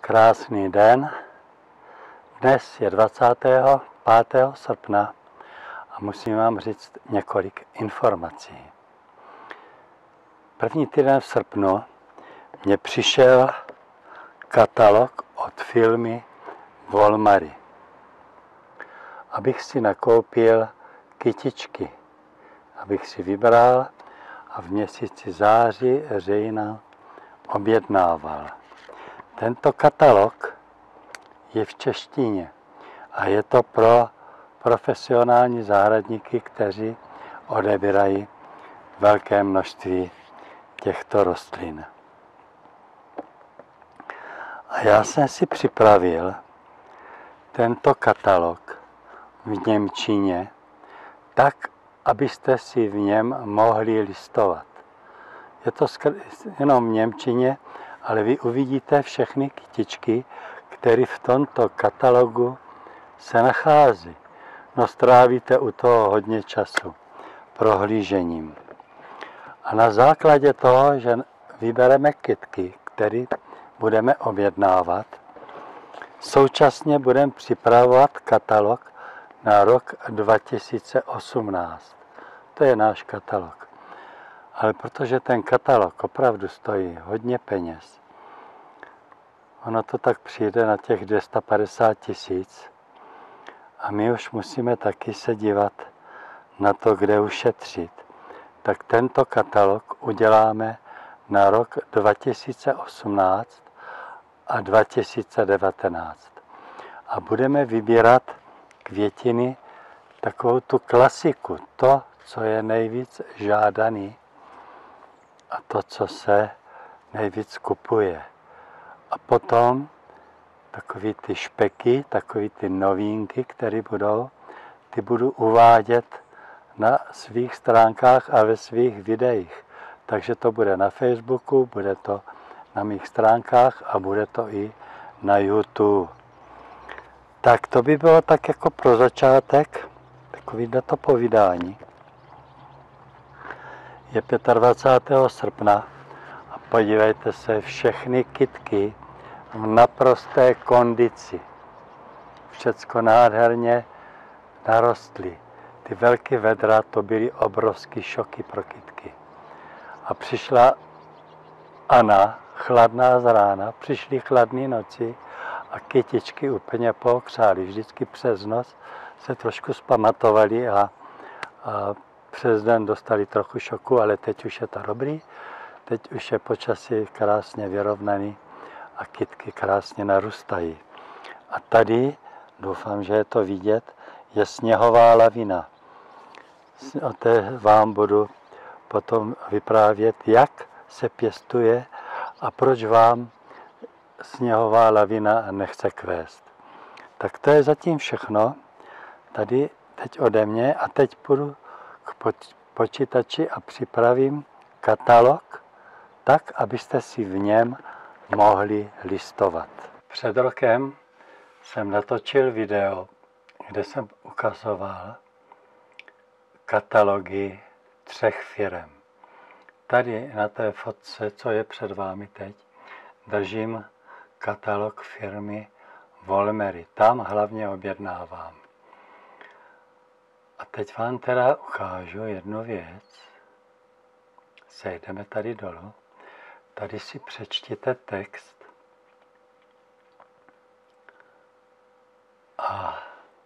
Krásný den. Dnes je 25. srpna a musím vám říct několik informací. První týden v srpnu mně přišel katalog od firmy Volmary, abych si nakoupil kytičky, abych si vybral a v měsíci září, října objednával. Tento katalog je v češtině a je to pro profesionální zahradníky, kteří odebírají velké množství těchto rostlin. A já jsem si připravil tento katalog v němčině tak, abyste si v něm mohli listovat. Je to jenom v němčině, ale vy uvidíte všechny kytičky, které v tomto katalogu se nachází. No, strávíte u toho hodně času prohlížením. A na základě toho, že vybereme kytky, které budeme objednávat, současně budeme připravovat katalog na rok 2018. To je náš katalog. Ale protože ten katalog opravdu stojí hodně peněz, ono to tak přijde na těch 250 000 a my už musíme taky se dívat na to, kde ušetřit. Tak tento katalog uděláme na rok 2018 a 2019. A budeme vybírat květiny, takovou tu klasiku, to, co je nejvíc žádaný a to, co se nejvíc kupuje. A potom takový ty špeky, takový ty novinky, které budou, ty budu uvádět na svých stránkách a ve svých videích. Takže to bude na Facebooku, bude to na mých stránkách a bude to i na YouTube. Tak to by bylo tak jako pro začátek, takovýhle to povídání. Je 25. srpna a podívejte se, všechny kytky v naprosté kondici. Všecko nádherně narostly. Ty velké vedra, to byly obrovský šoky pro kytky. A přišla Anna, chladná z rána, přišly chladné noci a kytičky úplně pookřály. Vždycky přes noc se trošku zpamatovali a přes den dostali trochu šoku, ale teď už je to dobrý. Teď už je počasí krásně vyrovnaný a kytky krásně narůstají. A tady, doufám, že je to vidět, je sněhová lavina. O té vám budu potom vyprávět, jak se pěstuje a proč vám sněhová lavina nechce kvést. Tak to je zatím všechno. Tady teď ode mě a teď půjdu k počítači a připravím katalog tak, abyste si v něm mohli listovat. Před rokem jsem natočil video, kde jsem ukazoval katalogy 3 firem. Tady na té fotce, co je před vámi teď, držím katalog firmy Volmary. Tam hlavně objednávám. A teď vám teda ukážu jednu věc. Sejdeme tady dolů. Tady si přečtěte text. A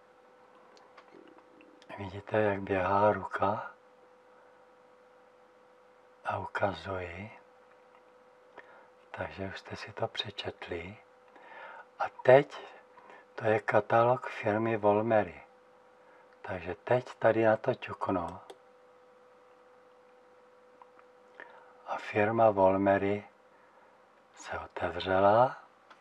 vidíte, jak běhá ruka a ukazuji. Takže už jste si to přečetli. A teď to je katalog firmy Volmary. Takže teď tady na to ťuknu. A firma Volmary se otevřela.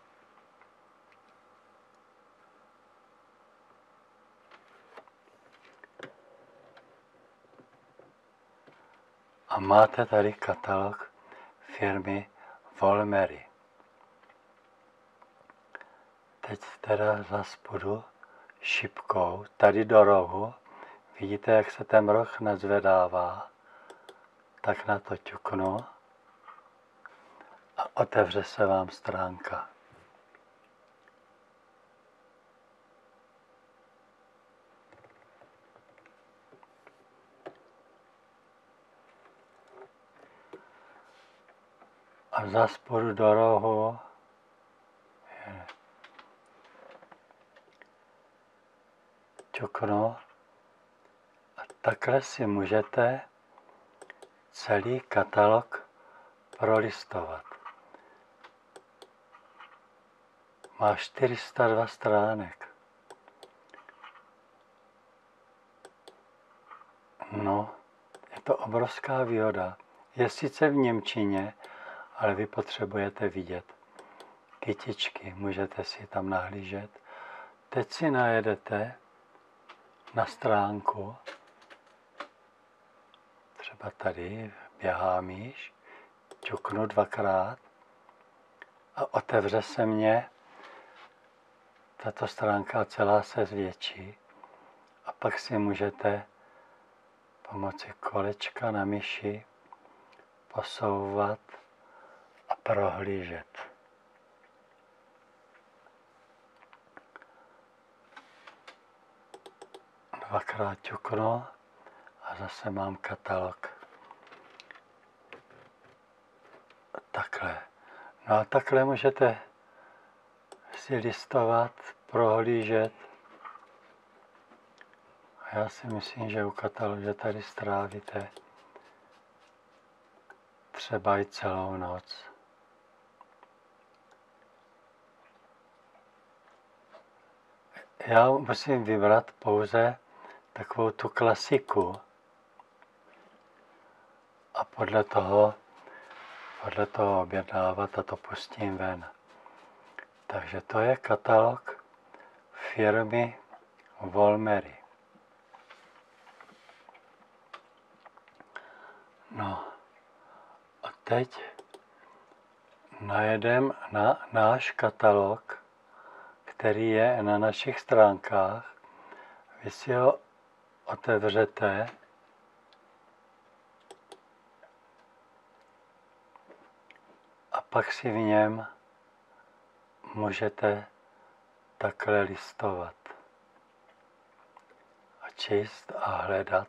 A máte tady katalog firmy Volmary. Teď teda zas půjdu šipkou tady do rohu. Vidíte, jak se ten roh nazvedává. Tak na to ťuknu a otevře se vám stránka. A za spodu do rohu je ťuknu a takhle si můžete celý katalog prolistovat. Má 402 stránek. No, je to obrovská výhoda. Je sice v němčině, ale vy potřebujete vidět kytičky, můžete si tam nahlížet. Teď si najedete na stránku, třeba tady běhá myš, ťuknu dvakrát a otevře se mně tato stránka celá se zvětší a pak si můžete pomocí kolečka na myši posouvat a prohlížet. Dvakrát ťuknu a zase mám katalog. Takhle. No a takhle můžete si listovat, prohlížet. A já si myslím, že u katalogu, že tady strávíte třeba i celou noc. Já musím vybrat pouze takovou tu klasiku a podle toho objednávat a to pustím ven. Takže to je katalog firmy Volmery. No a teď najedem na náš katalog, který je na našich stránkách. Vy si ho otevřete a pak si v něm můžete takhle listovat a číst a hledat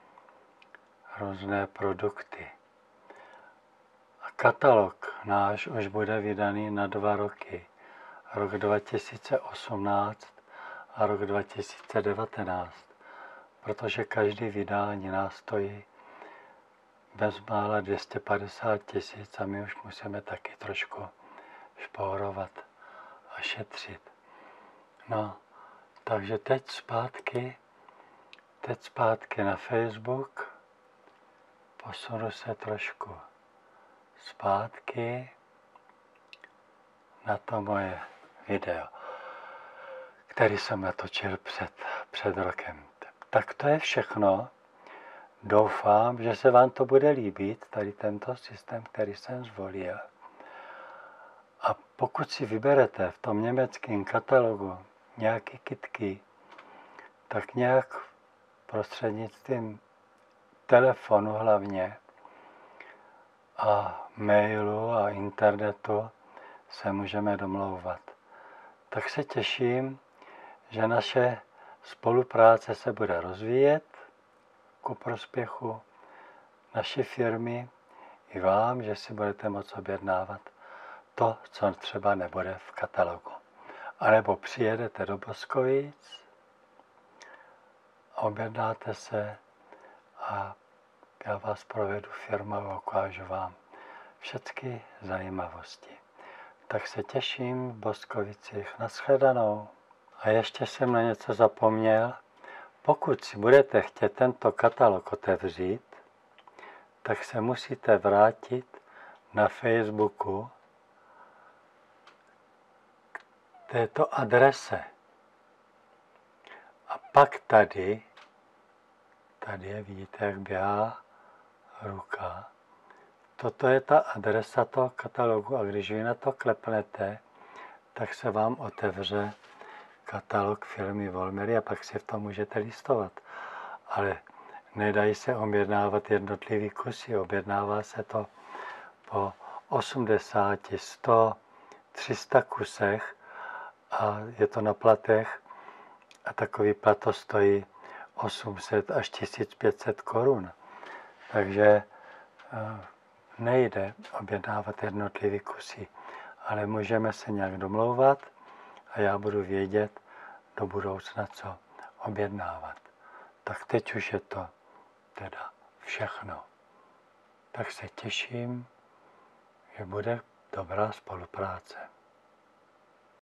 různé produkty. A katalog náš už bude vydaný na 2 roky. Rok 2018 a rok 2019, protože každý vydání nás stojí bezmála 250 000 a my už musíme taky trošku špórovat a šetřit. No, takže teď zpátky na Facebook, posunu se trošku zpátky na to moje video, který jsem natočil před rokem. Tak to je všechno. Doufám, že se vám to bude líbit, tady tento systém, který jsem zvolil. A pokud si vyberete v tom německém katalogu nějaké kytky, tak nějak prostřednictvím telefonu hlavně a mailu a internetu se můžeme domlouvat. Tak se těším, že naše spolupráce se bude rozvíjet ku prospěchu naší firmy i vám, že si budete moct objednávat to, co třeba nebude v katalogu. A nebo přijedete do Boskovic, objednáte se a já vás provedu firmou a ukážu vám všechny zajímavosti. Tak se těším v Boskovicích. Nashledanou. A ještě jsem na něco zapomněl. Pokud si budete chtět tento katalog otevřít, tak se musíte vrátit na Facebooku k této adrese. A pak tady je, vidíte, jak běhá ruka. Toto je ta adresa toho katalogu a když vy na to klepnete, tak se vám otevře katalog firmy Volmery a pak si v tom můžete listovat. Ale nedají se objednávat jednotlivý kusy, objednává se to po 80, 100, 300 kusech a je to na platech a takový plat to stojí 800 až 1500 korun. Takže nejde objednávat jednotlivý kusy, ale můžeme se nějak domlouvat a já budu vědět do budoucna, co objednávat. Tak teď už je to teda všechno. Tak se těším, že bude dobrá spolupráce.